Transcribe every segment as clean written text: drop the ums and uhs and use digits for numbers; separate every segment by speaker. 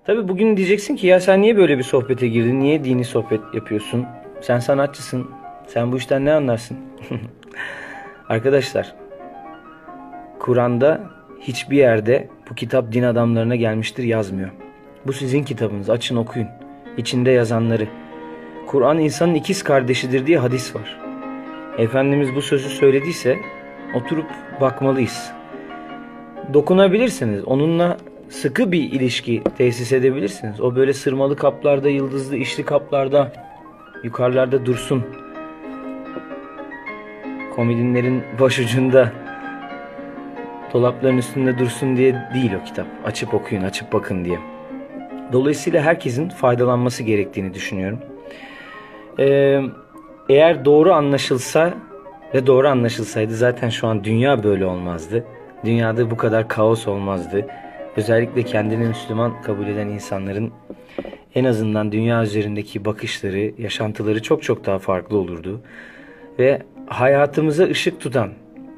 Speaker 1: Tabii bugün diyeceksin ki ya sen niye böyle bir sohbete girdin? Niye dini sohbet yapıyorsun? Sen sanatçısın. Sen bu işten ne anlarsın? Arkadaşlar, Kur'an'da hiçbir yerde bu kitap din adamlarına gelmiştir yazmıyor. Bu sizin kitabınız. Açın okuyun. İçinde yazanları. Kur'an insanın ikiz kardeşidir diye hadis var. Efendimiz bu sözü söylediyse oturup bakmalıyız. Dokunabilirsiniz. Onunla sıkı bir ilişki tesis edebilirsiniz. O böyle sırmalı kaplarda, yıldızlı işli kaplarda, yukarılarda dursun. Komodinlerin başucunda, dolapların üstünde dursun diye değil o kitap. Açıp okuyun, açıp bakın diye. Dolayısıyla herkesin faydalanması gerektiğini düşünüyorum. Eğer doğru anlaşılsa ve doğru anlaşılsaydı zaten şu an dünya böyle olmazdı. Dünyada bu kadar kaos olmazdı. Özellikle kendini Müslüman kabul eden insanların en azından dünya üzerindeki bakışları, yaşantıları çok çok daha farklı olurdu. Ve hayatımıza ışık tutan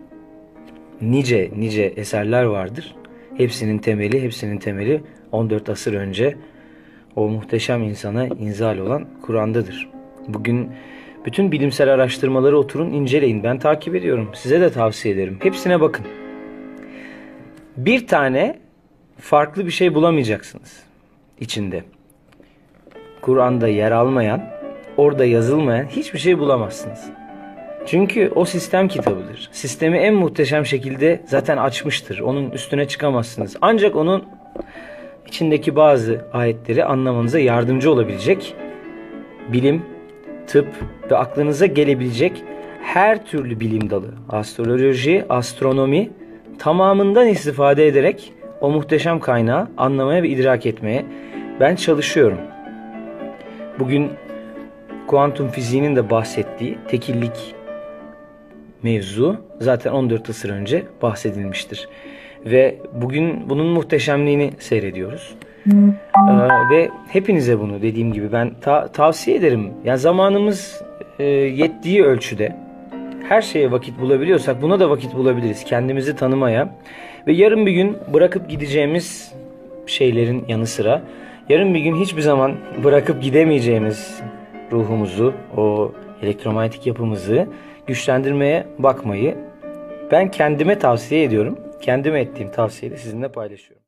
Speaker 1: nice eserler vardır. Hepsinin temeli 14 asır önce o muhteşem insana inzal olan Kur'an'dadır. Bugün bütün bilimsel araştırmaları oturun inceleyin. Ben takip ediyorum. Size de tavsiye ederim. Hepsine bakın. Bir tane farklı bir şey bulamayacaksınız içinde. Kur'an'da yer almayan, orada yazılmayan hiçbir şey bulamazsınız. Çünkü o sistem kitabıdır. Sistemi en muhteşem şekilde zaten açmıştır. Onun üstüne çıkamazsınız. Ancak onun içindeki bazı ayetleri anlamanıza yardımcı olabilecek bilim, tıp ve aklınıza gelebilecek her türlü bilim dalı, astroloji, astronomi tamamından istifade ederek o muhteşem kaynağı anlamaya ve idrak etmeye ben çalışıyorum. Bugün kuantum fiziğinin de bahsettiği tekillik mevzu zaten 14 asır önce bahsedilmiştir. Ve bugün bunun muhteşemliğini seyrediyoruz. Ve hepinize bunu dediğim gibi ben tavsiye ederim. Yani zamanımız yettiği ölçüde her şeye vakit bulabiliyorsak buna da vakit bulabiliriz. Kendimizi tanımaya ve yarın bir gün bırakıp gideceğimiz şeylerin yanı sıra yarın bir gün hiçbir zaman bırakıp gidemeyeceğimiz ruhumuzu, o elektromanyetik yapımızı güçlendirmeye bakmayı ben kendime tavsiye ediyorum. Kendime ettiğim tavsiyeyi de sizinle paylaşıyorum.